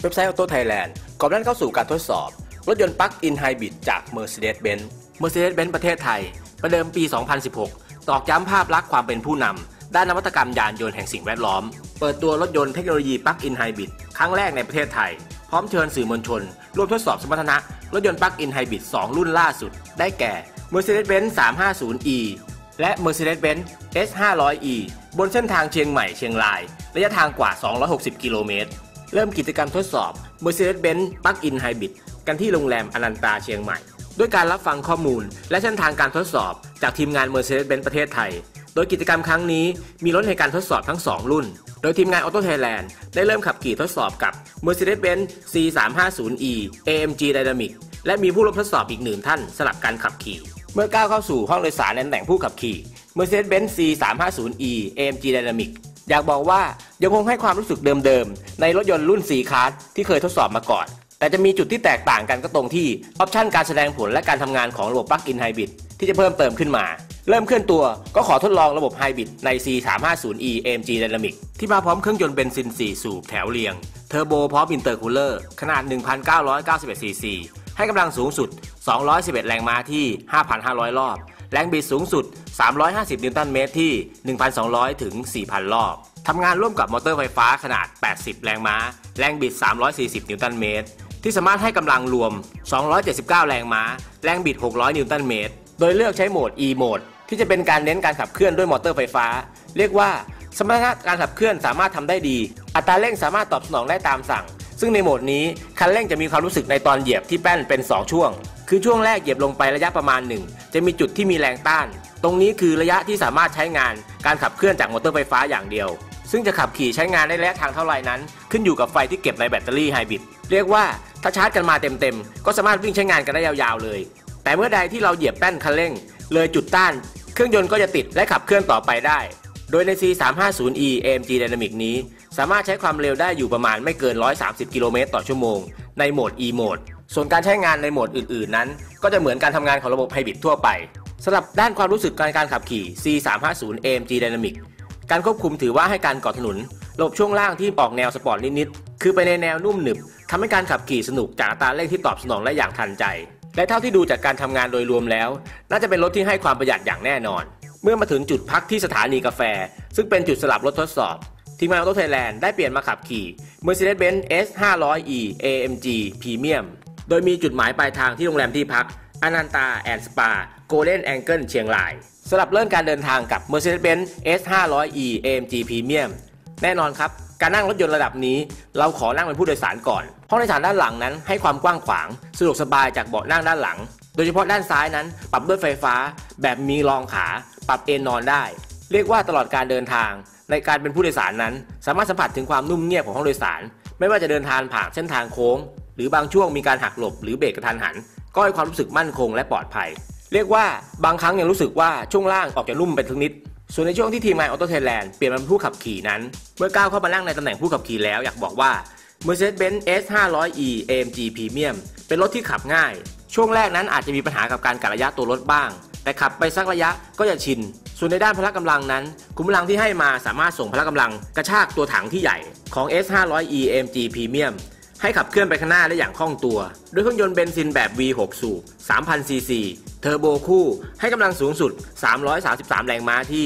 ว็บไซต์ Auto Thailand ก่อนนั้นเข้าสู่การทดสอบรถยนต์ปลั๊กอินไฮบริดจาก Mercedes-Benz ประเทศไทยประเดิมปี 2016 ตอกย้ำภาพลักษณ์ความเป็นผู้นำด้านนวัตกรรมยานยนต์แห่งสิ่งแวดล้อมเปิดตัวรถยนต์เทคโนโลยีปลั๊กอินไฮบริดครั้งแรกในประเทศไทยพร้อมเชิญสื่อมวลชนร่วมทดสอบสมรรถนะรถยนต์ปลั๊กอินไฮบริด2รุ่นล่าสุดได้แก่ Mercedes-Benz 350e และ Mercedes-Benz S500e บนเส้นทางเชียงใหม่เชียงรายระยะทางกว่า260กิโลเมตรเริ่มกิจกรรมทดสอบ Mercedes-Benz Plug-in Hybrid กันที่โรงแรมอนันตาเชียงใหม่ด้วยการรับฟังข้อมูลและเส้นทางการทดสอบจากทีมงาน Mercedes-Benz ประเทศไทยโดยกิจกรรมครั้งนี้มีรถในการทดสอบทั้ง2รุ่นโดยทีมงาน Auto Thailand ได้เริ่มขับขี่ทดสอบกับ Mercedes-Benz C350e AMG Dynamic และมีผู้ร่วมทดสอบอีก1ท่านสลับการขับขี่เมื่อก้าวเข้าสู่ห้องโดยสารในตำแหน่งผู้ขับขี่ Mercedes-Benz C350e AMG Dynamic อยากบอกว่ายังคงให้ความรู้สึกเดิมๆในรถยนต์รุ่น C-Class ที่เคยทดสอบมาก่อนแต่จะมีจุดที่แตกต่างกันก็ตรงที่ออปชันการแสดงผลและการทำงานของระบบ Plug-in Hybrid ที่จะเพิ่มเติมขึ้นมาเริ่มเคลื่อนตัวก็ขอทดลองระบบไฮบริดใน C350e AMG Dynamic ที่มาพร้อมเครื่องยนต์เบนซิน4สูบแถวเรียงเทอร์โบพร้อมอินเตอร์คูลเลอร์ขนาด 1,991 ซีซีให้กำลังสูงสุด211แรงม้าที่ 5,500 รอบแรงบิดสูงสุด350นิวตันเมตรที่ 1,200 ถึง 4,000 รอบทำงานร่วมกับมอเตอร์ไฟฟ้าขนาด80แรงม้าแรงบิด340นิวตันเมตรที่สามารถให้กำลังรวม279แรงม้าแรงบิด600นิวตันเมตรโดยเลือกใช้โหมด E โหมดที่จะเป็นการเน้นการขับเคลื่อนด้วยมอเตอร์ไฟฟ้าเรียกว่าสมรรถนะการขับเคลื่อนสามารถทำได้ดีอัตราเร่งสามารถตอบสนองได้ตามสั่งซึ่งในโหมดนี้คันเร่งจะมีความรู้สึกในตอนเหยียบที่แป้นเป็น2ช่วงคือช่วงแรกเหยียบลงไประยะประมาณ1จะมีจุดที่มีแรงต้านตรงนี้คือระยะที่สามารถใช้งานการขับเคลื่อนจากมอเตอร์ไฟฟ้าอย่างเดียวซึ่งจะขับขี่ใช้งานได้ระยะทางเท่าไหร่นั้นขึ้นอยู่กับไฟที่เก็บในแบตเตอรี่ไฮบริดเรียกว่าถ้าชาร์จกันมาเต็มๆก็สามารถวิ่งใช้งานกันได้ยาวๆเลยแต่เมื่อใดที่เราเหยียบแป้นคันเร่งเลยจุดต้านเครื่องยนต์ก็จะติดและขับเคลื่อนต่อไปได้โดยใน C350e AMG Dynamic นี้สามารถใช้ความเร็วได้อยู่ประมาณไม่เกิน130กิโลเมตรต่อชั่วโมงในโหมด E โหมดส่วนการใช้งานในโหมดอื่นๆนั้นก็จะเหมือนการทำงานของระบบไฮบริดทั่วไปสำหรับด้านความรู้สึกการขับขี่ C350 AMG Dynamic การควบคุมถือว่าให้การเกาะถนนระบบช่วงล่างที่ออกแนวสปอร์ตนิดๆคือไปในแนวนุ่มหนึบทำให้การขับขี่สนุกจากอัตราเร่งที่ตอบสนองได้อย่างทันใจและเท่าที่ดูจากการทำงานโดยรวมแล้วน่าจะเป็นรถที่ให้ความประหยัดอย่างแน่นอนเมื่อมาถึงจุดพักที่สถานีกาแฟซึ่งเป็นจุดสลับรถทดสอบทีมงาน Auto Thailand ได้เปลี่ยนมาขับขี่ Mercedes-Benz S500e AMG Premium โดยมีจุดหมายปลายทางที่โรงแรมที่พักอนันตาแอนด์สปา Golden Angle เชียงรายสำหรับเริ่มการเดินทางกับ Mercedes-Benz S500e AMG Premium แน่นอนครับการนั่งรถยนต์ระดับนี้เราขอนั่งเป็นผู้โดยสารก่อนห้องโดยสารด้านหลังนั้นให้ความกว้างขวางสะดวกสบายจากเบาะนั่งด้านหลังโดยเฉพาะด้านซ้ายนั้นปรับด้วยไฟฟ้าแบบมีรองขาปรับเอนนอนได้เรียกว่าตลอดการเดินทางในการเป็นผู้โดยสารนั้นสามารถสัมผัสถึงความนุ่มเงียบของห้องโดยสารไม่ว่าจะเดินทางผ่านเส้นทางโค้งหรือบางช่วงมีการหักหลบหรือเบรกกระทันหันก็ให้ความรู้สึกมั่นคงและปลอดภัยเรียกว่าบางครั้งยังรู้สึกว่าช่วงล่างออกจะนุ่มไปทุกนิดส่วนในช่วงที่ทีมงาน Auto Thailand เปลี่ยนมาเป็นผู้ขับขี่นั้นเมื่อก้าวเข้ามานั่งในตำแหน่งผู้ขับขี่แล้วอยากบอกว่า Mercedes-Benz S500e AMG Premium เป็นรถที่ขับง่ายช่วงแรกนั้นอาจจะมีปัญหากับการกะระยะตัวรถบ้างแต่ขับไปสักระยะก็จะชินส่วนในด้านพละกำลังนั้นขุมพลังที่ให้มาสามารถส่งพละกำลังกระชากตัวถังที่ใหญ่ของ S500e AMG Premium ให้ขับเคลื่อนไปข้างหน้าได้อย่างคล่องตัวด้วยเครื่องยนต์เบนซินแบบ V6 สูบ 3,000 ซีซีเทอร์โบคู่ให้กำลังสูงสุด333แรงม้าที่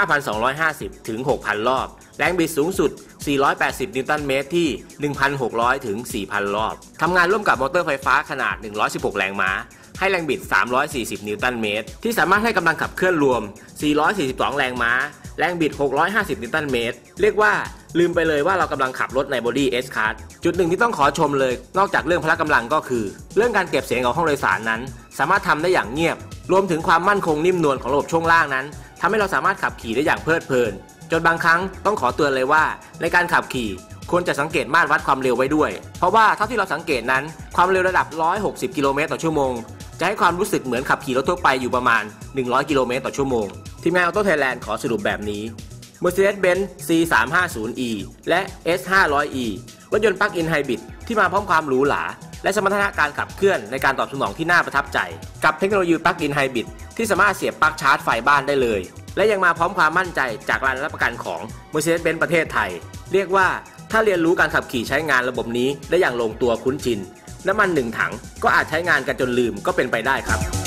5,250 ถึง 6,000 รอบแรงบิดสูงสุด480นิวตันเมตรที่ 1,600 ถึง 4,000 รอบทำงานร่วมกับมอเตอร์ไฟฟ้าขนาด116แรงม้าให้แรงบิด340นิวตันเมตรที่สามารถให้กำลังขับเคลื่อนรวม442แรงม้าแรงบิด650นิวตันเมตรเรียกว่าลืมไปเลยว่าเรากำลังขับรถในบอดี้ S-Class จุดหนึ่งที่ต้องขอชมเลยนอกจากเรื่องพละกำลังก็คือเรื่องการเก็บเสียงของห้องโดยสารนั้นสามารถทำได้อย่างเงียบรวมถึงความมั่นคงนิ่มนวลของระบบช่วงล่างนั้นทำให้เราสามารถขับขี่ได้อย่างเพลิดเพลินจนบางครั้งต้องขอเตือนเลยว่าในการขับขี่ควรจะสังเกตมาตรวัดความเร็วไว้ด้วยเพราะว่าเท่าที่เราสังเกตนั้นความเร็วระดับ160กิโลเมตรต่อชั่วโมงจะให้ความรู้สึกเหมือนขับขี่รถทั่วไปอยู่ประมาณ100กิโลเมตรต่อชั่วโมงทีมงาน Auto Thailand ขอสรุปแบบนี้ Mercedes-Benz C350e และ S500e รถยนต์ปลั๊กอินไฮบริดที่มาพร้อมความหรูหราและสมรรถนะการขับเคลื่อนในการตอบสนองที่น่าประทับใจกับเทคโนโลยีปลั๊กอินไฮบริดที่สามารถเสียบปลั๊กชาร์จไฟบ้านได้เลยและยังมาพร้อมความมั่นใจจากร้านรับประกันของ Mercedes-Benz ประเทศไทยเรียกว่าถ้าเรียนรู้การขับขี่ใช้งานระบบนี้ได้อย่างลงตัวคุ้นชินน้ำมัน1 ถังก็อาจใช้งานกันจนลืมก็เป็นไปได้ครับ